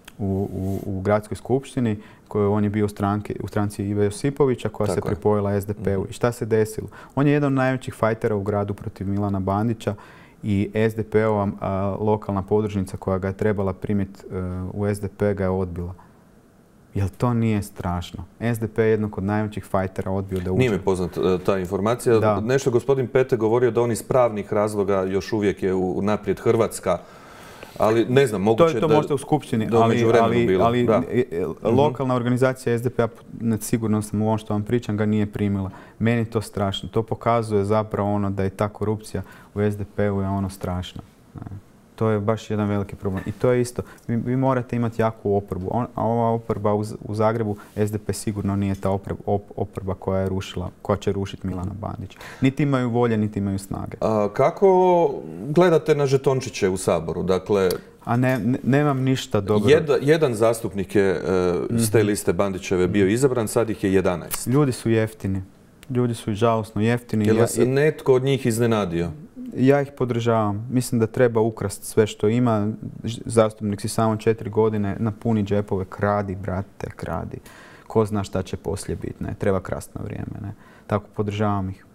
u gradskoj skupštini, on je bio u stranci Ive Josipovića koja se pripojila SDP-u. I šta se desilo? On je jedan od najvećih fajtera u gradu protiv Milana Bandića i SDP-ova lokalna podružnica koja ga je trebala primiti u SDP ga je odbila. Jel to nije strašno? SDP je jednog od najvećih fajtera odbio da uđe. Nije mi poznat ta informacija. Da. Nešto gospodin Petek govorio da on iz pravnih razloga još uvijek je naprijed Hrvatska. Ali ne znam, moguće da... To možda u skupštini, ali lokalna organizacija SDP-a, sigurno sam u ovom što vam pričam, ga nije primila. Meni je to strašno. To pokazuje zapravo da je ta korupcija u SDP-u je strašna. To je baš jedan veliki problem. I to je isto. Vi morate imati jaku oporbu. A ova oporba u Zagrebu, SDP sigurno nije ta oporba koja će rušiti Milana Bandića. Niti imaju volje, niti imaju snage. A kako gledate na žetončiće u Saboru? Dakle, nemam ništa dobro. Jedan zastupnik je s te liste Bandićeve bio izabran, sad ih je 11. Ljudi su jeftini. Ljudi su žalosno jeftini. Je li vas netko od njih iznenadio? Ja ih podržavam. Mislim da treba ukrasti sve što ima. Zastupnik si samo 4 godine, napuni džepove, kradi, brate, kradi. Ko zna šta će poslije biti. Treba krasti na vrijeme. Tako podržavam ih.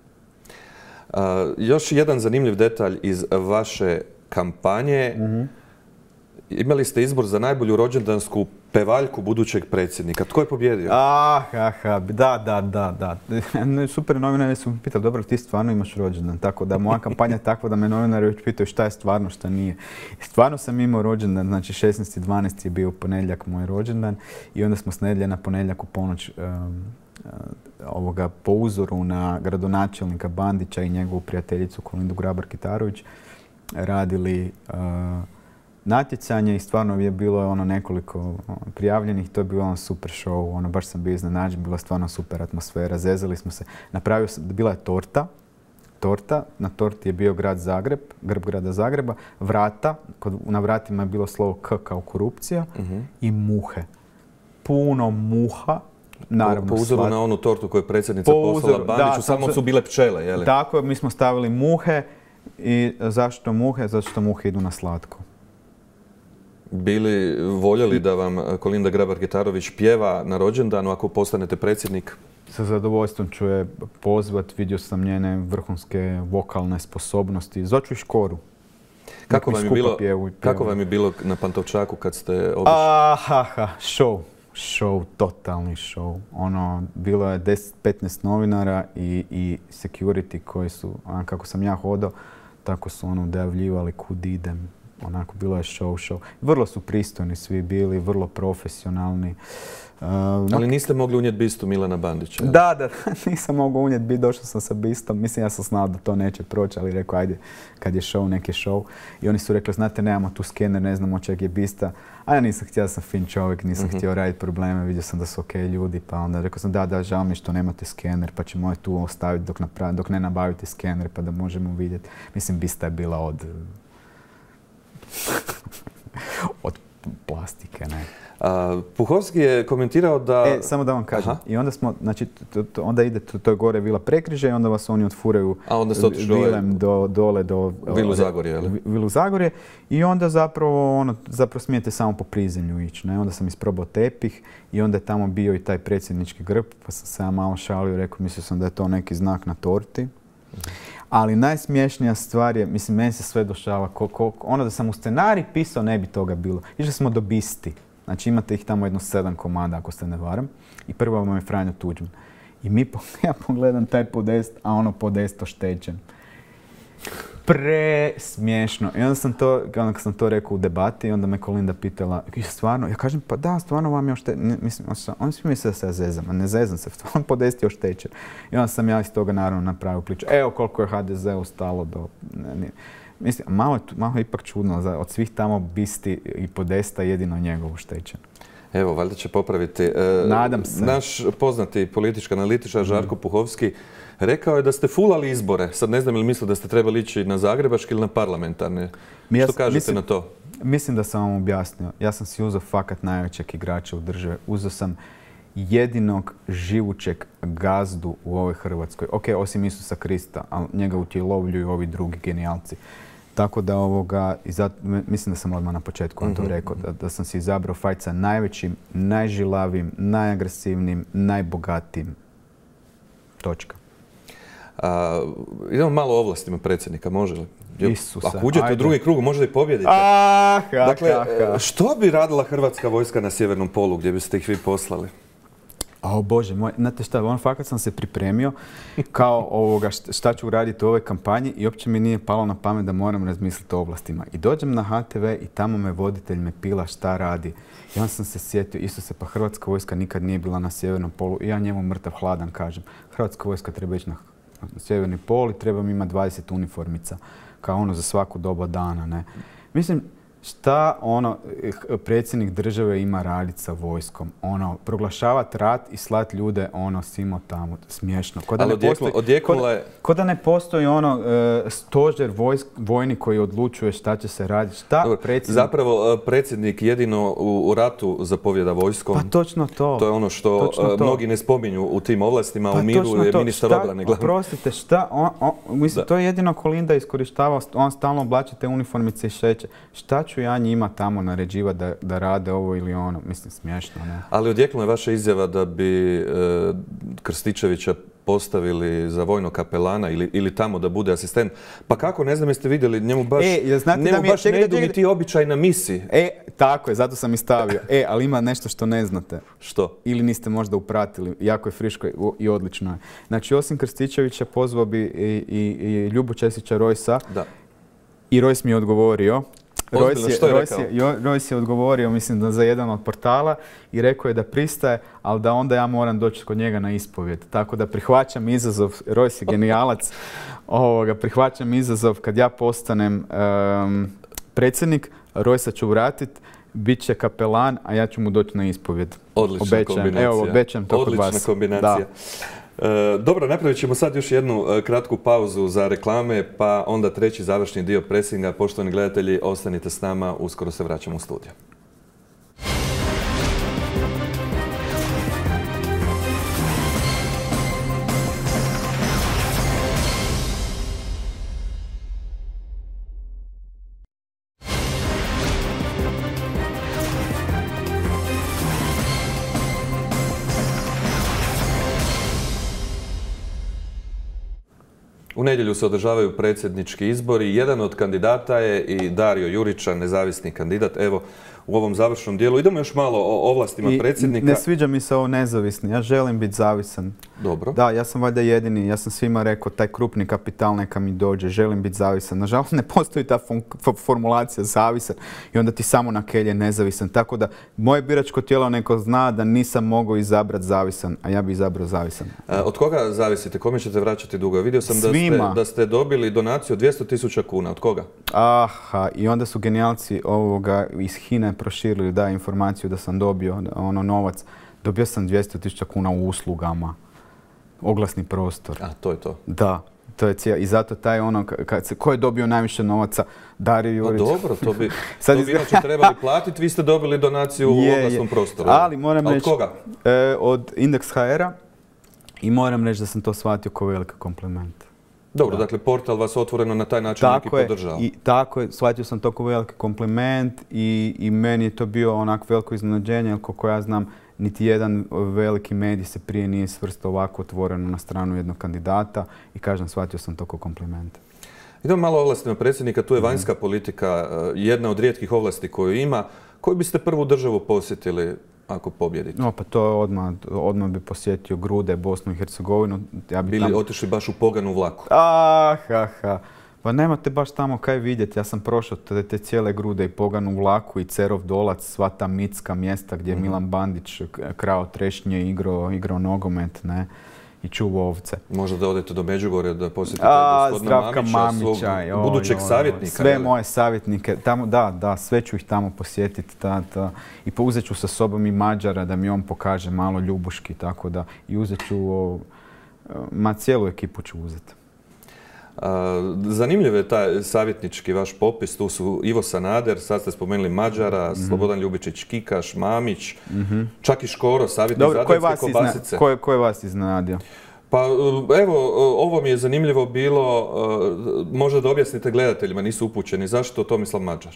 Još jedan zanimljiv detalj iz vaše kampanje. Imali ste izbor za najbolju rođendansku pevaljku budućeg predsjednika. Tko je pobjedio? Da. Super, novinari su mi pitali, dobro, ti stvarno imaš rođendan. Tako da moja kampanja je takva da me novinari već pitaju šta je stvarno, šta nije. Stvarno sam imao rođendan, znači 16.12. je bio ponedjeljak moj rođendan i onda smo s nedjelje na ponedjeljak u ponoć po uzoru na gradonačelnika Bandića i njegovu prijateljicu Kolindu Grabar-Kitarović radili natjecanje i stvarno je bilo nekoliko prijavljenih. To je bio super show, baš sam bio iznenađen, bila je stvarno super atmosfera, zezali smo se. Bila je torta, na torti je bio grad Zagreb, grb grada Zagreba, vrata, na vratima je bilo slovo K kao korupcija i muhe. puno muha. Naravno, po uzoru na onu tortu koju je predsjednica poslala Bandiću, samo su bile pčele, je li? Tako, mi smo stavili muhe. I zašto muhe? Zato što muhe idu na slatko. Bili voljeli da vam Kolinda Grabar-Kitarović pjeva na rođendanu ako postanete predsjednik? Sa zadovoljstvom ću je pozvat, vidio sam njene vrhunske vokalne sposobnosti. Zvaću i Škoru. Kako vam je bilo na Pantovčaku kad ste obišli? Show, totalni show. Bilo je 10-15 novinara i security koji su, kako sam ja hodao, tako su dojavljivali kud idem. Onako, bilo je show. Vrlo su pristojni svi bili, vrlo profesionalni. Ali niste mogli unijeti bistu Milana Bandića? Da, nisam mogao unijeti bist, došao sam sa bistom. Mislim, ja sam znao da to neće proći, ali rekao, ajde, kad je show, nek je show. I oni su rekli, znate, nemamo tu skener, ne znamo čeg je bista. A ja nisam htio, ja sam fin čovjek, nisam htio raditi probleme, vidio sam da su ok ljudi, pa onda rekao sam, da, žao mi što nemate skener, pa ćemo je tu ostaviti dok ne nabavite skener, pa da možemo vidjeti. Mislim, bista je bila od plastike, ne. Puhovski je komentirao da... Samo da vam kažem. Aha. I onda smo, znači, onda ide, to je gore Vila Prekriže i onda vas oni otfuraju vilem dole do... Vilu Zagorje, jel? Vilu Zagorje i onda zapravo smijete samo po prizemlju ići, ne. Onda sam isprobao tepih i onda je tamo bio i taj predsjednički grb, pa sam se ja malo šalio i rekao, mislio sam da je to neki znak na torti. Ali najsmiješnija stvar je, mislim, meni se sve došava, da sam u scenarij pisao ne bi toga bilo. Išli smo do bisti. Znači imate ih tamo jedno 7 komada ako se ne varam. I prva vam je Franjo Tuđman. I ja pogledam taj podest, a podest oštećen. Presmiješno. I onda sam to rekao u debati i onda me Kolinda pitala, stvarno? Ja kažem, pa da, stvarno vam je oštećen. Oni svi misle da se ja zezam, a ne zezam se, stvarno podest je oštećen. I onda sam ja iz toga naravno napravio priču. Evo koliko je HDZ-u stalo do... Mislim, malo je ipak čudno, od svih tamo bisti i podesta jedino njegov oštećen. Evo, valjda će popraviti. Nadam se. Naš poznati politički analitičar Žarko Puhovski rekao je da ste fulali izbore. Sad ne znam ili misle da ste trebali ići na zagrebačke ili na parlamentarne. Što kažete na to? Mislim da sam vam objasnio. Ja sam si uzeo fakat najvećeg igrača u državi. Uzeo sam jedinog živućeg gazdu u ovoj Hrvatskoj. Ok, osim Isusa Krista, ali njega utjelovljuju ovi drugi genijalci. Tako da mislim da sam odmah na početku vam to rekao, da sam si izabrao fajt sa najvećim, najžilavim, najagresivnim, najbogatijim. Točka. Idemo malo o ovlastima predsjednika, može li? Isuse, ako uđete u drugi krug, možda i pobjedite. Dakle, što bi radila Hrvatska vojska na Sjevernom polu gdje biste ih vi poslali? O Bože moj, znate šta, fakat sam se pripremio kao šta ću raditi u ovoj kampanji i uopće mi nije palo na pamet da moram razmisliti o ovlastima. I dođem na HTV i tamo me voditelj me pila šta radi. I onda sam se sjetio, Isuse, pa Hrvatska vojska nikad nije bila na Sjevernom polu i ja njemu mrtav hladan kažem. Hrvatska vojska treba ići na Sjeverni pol i treba mi imati 20 uniformica kao za svaku doba dana, ne. Mislim, šta predsjednik države ima raditi sa vojskom? Proglašavati rat i slati ljude simo tamo. Smiješno. Ko da ne postoji stožer vojni koji odlučuje šta će se raditi. Zapravo predsjednik jedino u ratu zapovjeda vojskom. Pa točno to. To je ono što mnogi ne spominju u tim ovlastima. U miru je ministar obrane glavni. Oprostite, mislim, to je jedino Kolinda iskorištava. On stalno oblači te uniformice i šeće. Šta ću ja njima tamo naređivati da rade ovo ili ono? Mislim, smiješno, ne? Ali odjeknula je vaša izjava da bi Krstičevića postavili za vojnog kapelana ili tamo da bude asistent. Pa kako, ne znam jeste vidjeli, njemu baš ne idu ni ti običaj na misiji. Tako je, zato sam i stavio. Ali ima nešto što ne znate. Što? Ili niste možda upratili. Jako je friško i odlično je. Znači, osim Krstičevića pozvao bi i Ljubu Česića Rojsa. Da. I Rojs mi je odgovorio. Rojs je odgovorio, mislim, da za jedan od portala i rekao je da pristaje, ali da onda ja moram doći kod njega na ispovjed. Tako da prihvaćam izazov, Rojs je genijalac, prihvaćam izazov kad ja postanem predsjednik, Rojsa ću vratiti, bit će kapelan, a ja ću mu doći na ispovjed. Odlična kombinacija. Evo, obećam to kod vas. Odlična kombinacija. Da. Dobro, napravit ćemo sad još jednu kratku pauzu za reklame, pa onda treći završni dio presinga. Poštovani gledatelji, ostanite s nama, uskoro se vraćamo u studio. U nedjelju se održavaju predsjednički izbori. Jedan od kandidata je i Dario Juriča, nezavisni kandidat. Evo, u ovom završnom dijelu idemo još malo o ovlastima predsjednika. Ne sviđa mi se ovo nezavisni. Ja želim biti zavisan. Dobro. Da, ja sam valjda jedini. Ja sam svima rekao taj krupni kapital neka mi dođe. Želim biti zavisan. Nažalost ne postoji ta formulacija zavisan i onda ti samo na kelje nezavisan. Tako da moje biračko tijelo neko zna da nisam mogao izabrati zavisan, a ja bi izabrao zavisan. Od koga zavisite? Kome ćete vraćati dugo? Vidio sam da ste dobili donaciju od 200.000 kuna. Od koga? Aha, i onda su genijalci ovoga iz Hine proširili informaciju da sam dobio novac. Dobio sam 200.000 kuna u uslugama. Oglasni prostor. A, to je to. Da. To je i zato taj ko je dobio najviše novaca? Dario Jurić. A dobro, to bi inače trebali platiti. Vi ste dobili donaciju u oglasnom prostoru. Ali moram reći... Od koga? Od Indeks.hr i moram reći da sam to shvatio kao veliki kompliment. Dobro, dakle, portal vas otvoreno na taj način neki podržava. Tako je, shvatio sam to kao veliki kompliment i meni je to bio onako veliko iznenađenje, jer koliko ja znam, niti jedan veliki medij se prije nije svrstao ovako otvoreno na stranu jednog kandidata i kažem, shvatio sam to kao kompliment. Idemo malo o ovlastima predsjednika, tu je vanjska politika, jedna od rijetkih ovlasti koju ima. Koju biste prvu državu posjetili ako pobjedite? No, pa to odmah bi posjetio Grude, Bosnu i Hercegovinu. Bili otišli baš u poganu vlaku? Pa nemate baš tamo kaj vidjeti. Ja sam prošao te cijele Grude i poganu vlaku i Cerov dolac, sva ta mitska mjesta gdje je Milan Bandić krao trešnje, igrao nogomet, ne, i čuvao ovce. Možda da odete do Međugorja da posjetite Zdravka Mamića, svog budućeg savjetnika. Sve moje savjetnike, da, sve ću ih tamo posjetiti. I uzet ću sa sobom i Mađara da mi on pokaže malo Ljubuški, tako da, i uzet ću, cijelu ekipu ću uzeti. Zanimljiv je taj savjetnički vaš popis, tu su Ivo Sanader, sad ste spomenuli Mađara, Slobodan Ljubičić Kikaš, Mamić, čak i Škoro, savjetnik Zadravske kobasice. Ko je vas iznenadio? Pa evo, ovo mi je zanimljivo bilo, možda da objasnite gledateljima, nisu upućeni, zašto Tomislav Mađar?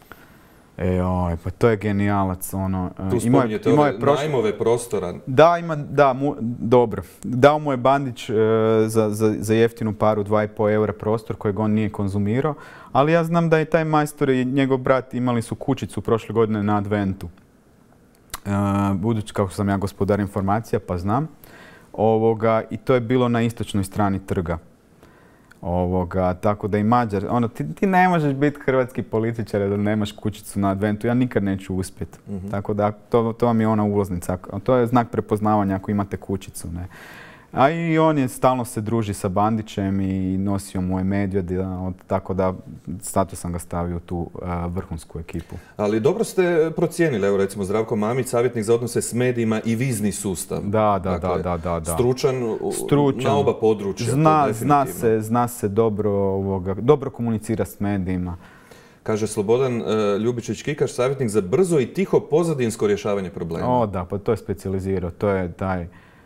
Pa to je genijalac. Tu spominjete najmove prostora. Dobro. Dao mu je Bandić za jeftinu paru 2,5 eura prostor kojeg on nije konzumirao, ali ja znam da je taj majstor i njegov brat imali su kućicu prošle godine na Adventu. Budući kako sam ja gospodar informacija, pa znam. I to je bilo na istočnoj strani trga. Tako da i Mađar, ti ne možeš biti hrvatski političar da nemaš kućicu na Adventu, ja nikad neću uspjeti. Tako da to vam je ona ulaznica, to je znak prepoznavanja ako imate kućicu. Ne. A i on je stalno se druži sa Bandićem i nosio mu je medvjed, tako da zato sam ga stavio u tu vrhunsku ekipu. Ali dobro ste procijenili, evo recimo Zdravko Mamić, savjetnik za odnose s medijima i vizni sustav. Da. Stručan na oba područja. Zna se dobro komunicira s medijima. Kaže Slobodan Ljubičić Kikaš, savjetnik za brzo i tiho pozadinsko rješavanje problema. Da, pa to je specijalizirao, to je taj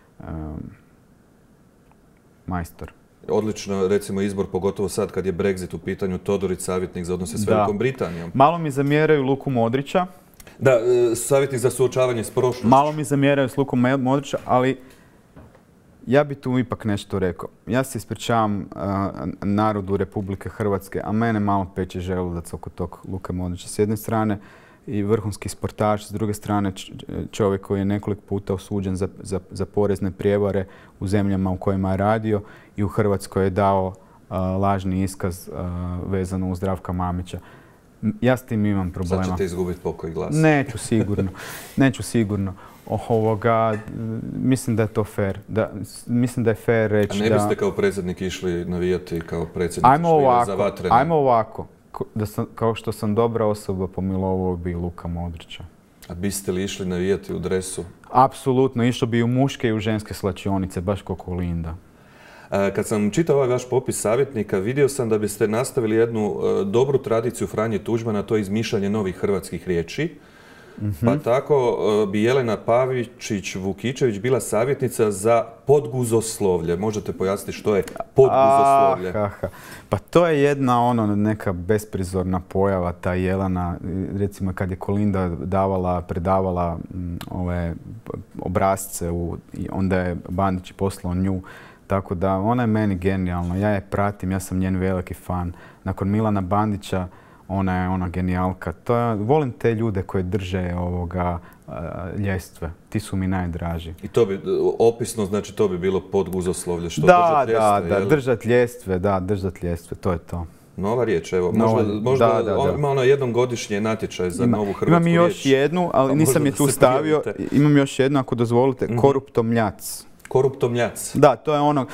majstor. Odlično, recimo, izbor, pogotovo sad kad je Brexit u pitanju, Todorić, savjetnik za odnose s Velikom Britanijom. Malo mi zamjeraju Luku Modrića. Da, savjetnik za suočavanje s prošlošću. Malo mi zamjeraju s Lukom Modrića, ali ja bi tu ipak nešto rekao. Ja se ispričavam narodu Republike Hrvatske, a mene malo peče želudac oko tog Luke Modrića. S jedne strane i vrhunski sportaš, s druge strane čovjek koji je nekoliko puta osuđen za porezne prijevare u zemljama u kojima je radio i u Hrvatskoj je dao lažni iskaz vezano uz Zdravka Mamića. Ja s tim imam problema. Sad ćete izgubiti pokoji glas. Neću sigurno. Mislim da je to fair. Mislim da je fair reći da... A ne biste kao predsjednik išli navijati kao predsjednik za Vatrene? Ajmo ovako. Kao što sam dobra osoba, pomilovao bi Luka Modrića. A biste li išli navijati u dresu? Apsolutno, išao bi u muške i u ženske slačionice, baš kao Kolinda. Kad sam čitao ovaj vaš popis savjetnika, vidio sam da biste nastavili jednu dobru tradiciju Franje Tuđmana, to je izmišljanje novih hrvatskih riječi. Pa tako bi Jelena Pavičić-Vukičević bila savjetnica za podguzoslovlje. Možete pojasniti što je podguzoslovlje? Pa to je jedna neka besprizorna pojava, ta Jelena. Recimo kad je Kolinda predavala ove obrazce, onda je Bandić poslao nju Tako da ona je meni genijalna, ja je pratim, ja sam njen veliki fan. Nakon Milana Bandića ona je ona genijalka. Volim te ljude koji drže ljestve. Ti su mi najdraži. I to bi, opisno, znači to bi bilo podguzoslovlje, što držat ljestve? Držat ljestve, to je to. Nova riječ, evo, možda ima ono jednom godišnje natječaj za novu hrvatsku riječ. Imam još jednu, ali nisam je tu stavio. Imam još jednu, ako dozvolite, koruptomljac. Koruptomljac. Da, to je ono,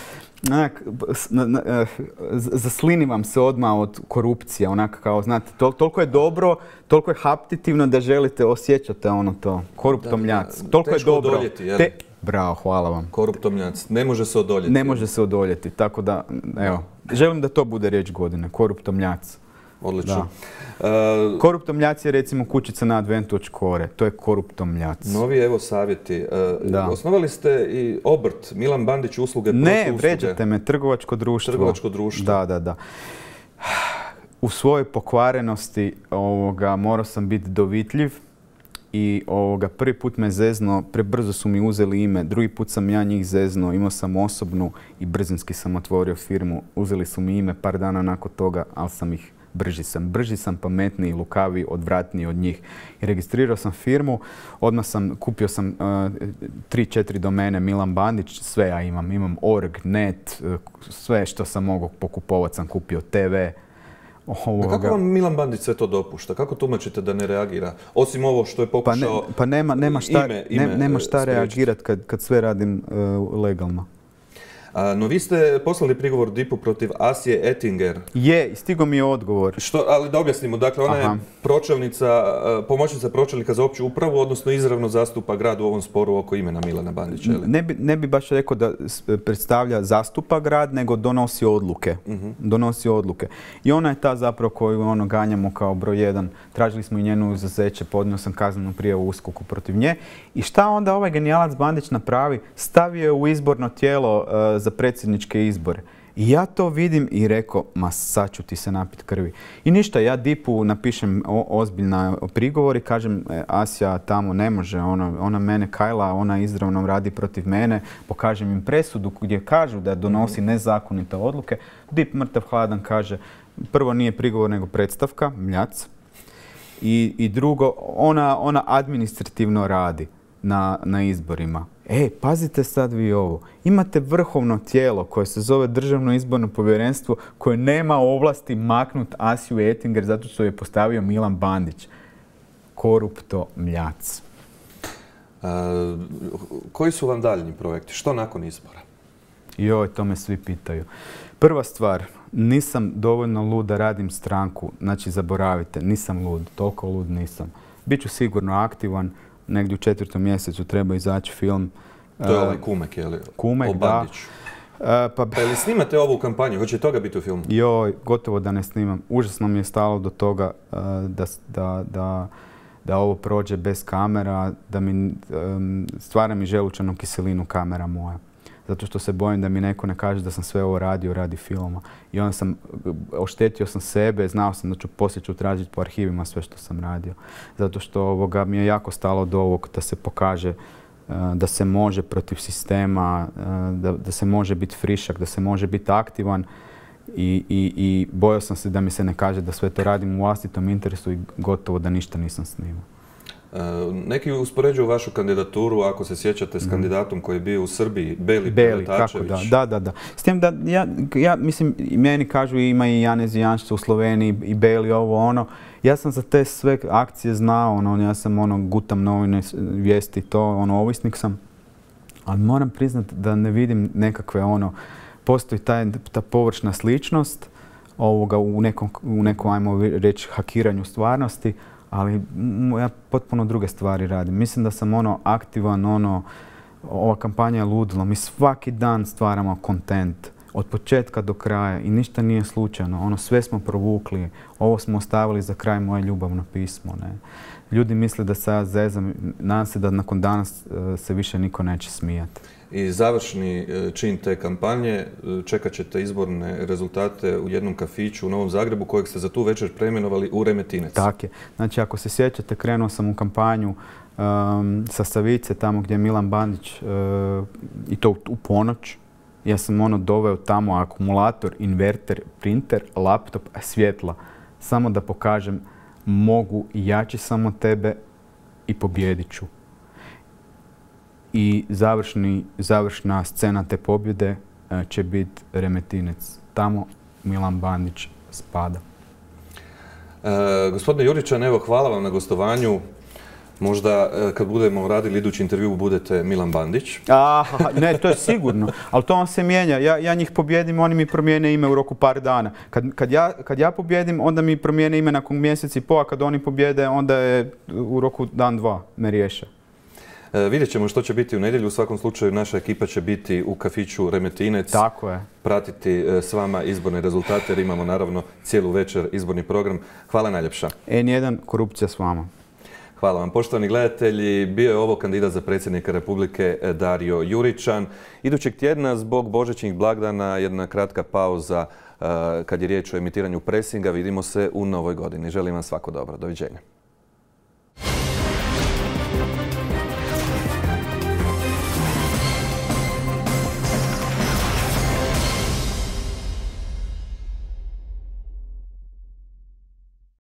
zaslini vam se odmah od korupcije, onako kao, znate, toliko je dobro, toliko je haptitivno da želite, osjećate ono to, koruptomljac. Toliko je dobro. Odoljeti, jel? Bravo, hvala vam. Koruptomljac, ne može se odoljeti. Ne može se odoljeti, tako da, evo, želim da to bude riječ godine, koruptomljac. Odlično. Koruptomljac je recimo kućica na adventu od škore. To je koruptomljac. Novi evo savjeti. Osnovali ste i obrt Milan Bandić usluge protuusluge. Ne, vređate me, trgovačko društvo. Trgovačko društvo. Da. U svojoj pokvarenosti morao sam biti dovitljiv i prvi put me zezno, prebrzo su mi uzeli ime, drugi put sam ja njih zezno, imao sam osobnu i brzinski sam otvorio firmu. Uzeli su mi ime par dana nakon toga, ali sam ih brži sam, pametniji, lukaviji, odvratniji od njih. I registrirao sam firmu, odmah kupio sam 3-4 domene Milan Bandić, sve ja imam. Imam org, net, sve što sam mogao pokupovati sam kupio, TV. Kako vam Milan Bandić sve to dopušta? Kako tumačite da ne reagira? Osim ovo što je pokušao nema šta reagirati kad sve radim legalno. No vi ste poslali prigovor DIP-u protiv Asije Ettinger. Je, stigo mi je odgovor. Ali da objasnimo, dakle ona je pomoćnica pročelnika za opću upravu, odnosno izravno zastupa grad u ovom sporu oko imena Milana Bandića. Ne bi baš rekao da predstavlja zastupa grad, nego donosi odluke. Donosi odluke. I ona je ta zapravo koju ganjamo kao broj 1. Tražili smo i njenu izuzeće, podnio sam kaznenu prijavu u USKOK-u protiv nje. I šta onda ovaj genijalac Bandić napravi? Stavio je u izborno tijelo za predsjedničke izbore. I ja to vidim i rekao, ma sad ću ti se napit krvi. I ništa, ja DIP-u napišem ozbiljna prigovor i kažem, Asija tamo ne može, ona mene kajla, ona izravno radi protiv mene, pokažem im presudu gdje kažu da donosi nezakonite odluke. DIP mrtav hladan kaže, prvo nije prigovor nego predstavka, mljac. I drugo, ona administrativno radi na izborima. Pazite sad vi ovo. Imate vrhovno tijelo koje se zove Državno izborno povjerenstvo koje nema ovlasti maknut Asiju Ettinger zato što je postavio Milan Bandić. Koruptomljac. Koji su vam daljnji projekti? Što nakon izbora? To me svi pitaju. Prva stvar, nisam dovoljno lud da radim stranku. Znači, zaboravite, nisam lud. Toliko lud nisam. Biću sigurno aktivan. Negdje u 4. mjesecu treba izaći film. To je ovaj Kumek, je li? Kumek, da. Pa li snimate ovu kampanju? Hoće toga biti u filmu? Gotovo da ne snimam. Užasno mi je stalo do toga da ovo prođe bez kamera, da mi stvara mi želučanu kiselinu kamera moja. Zato što se bojim da mi neko ne kaže da sam sve ovo radio radi filma. I onda oštetio sam sebe, znao sam da ću poslije tražiti po arhivima sve što sam radio. Zato što mi je jako stalo do ovog da se pokaže da se može protiv sistema, da se može biti frišak, da se može biti aktivan. I bojao sam se da mi se ne kaže da sve to radim u vlastitom interesu i gotovo da ništa nisam snimao. Neki uspoređuju vašu kandidaturu, ako se sjećate, s kandidatom koji je bio u Srbiji, Beli Preletačević. Da. S tim da, mislim, meni kažu ima i Janez Janšca u Sloveniji i Beli ovo. Ja sam za te sve akcije znao, ja sam gutam novine, vijesti, to, ovisnik sam. Ali moram priznati da ne vidim nekakve postoji ta površna sličnost u nekom, ajmo reći, hakiranju stvarnosti, ali ja potpuno druge stvari radim. Mislim da sam aktivan, ova kampanja je ludilo. Mi svaki dan stvaramo kontent. Od početka do kraja i ništa nije slučajno. Sve smo provukli. Ovo smo ostavili za kraj moje ljubavno pismo. Ljudi misle da se ja zezam. Nadam se da nakon danas se više niko neće smijati. I završni čin te kampanje, čekat ćete izborne rezultate u jednom kafiću u Novom Zagrebu kojeg ste za tu večer preimenovali u Remetinec. Tako je. Znači, ako se sjećate, krenuo sam u kampanju sa Savice, tamo gdje je Milan Bandić, i to u ponoć. Ja sam doveo tamo akumulator, inverter, printer, laptop, svjetla. Samo da pokažem mogu jači sam od tebe i pobjedit ću. I završna scena te pobjede će biti Remetinec. Tamo Milan Bandić spada. Gospodine Juričan, evo hvala vam na gostovanju. Možda kad budemo radili idući intervju budete Milan Bandić. Ne, to je sigurno. Ali to vam se mijenja. Ja njih pobjedim, oni mi promijene ime u roku par dana. Kad ja pobjedim, onda mi promijene ime nakon mjesec i pol, a kad oni pobjede, onda je u roku dan, dva me riješe. Vidjet ćemo što će biti u nedjelju. U svakom slučaju naša ekipa će biti u kafiću Remetinec. Tako je. Pratiti s vama izborne rezultate jer imamo naravno cijelu večer izborni program. Hvala najljepša. N1, korupcija s vama. Hvala vam. Poštovani gledatelji, bio je ovo kandidat za predsjednika Republike Dario Juričan. Idućeg tjedna zbog božićnih blagdana jedna kratka pauza kad je riječ o emitiranju presinga. Vidimo se u novoj godini. Želim vam svako dobro. Doviđenja.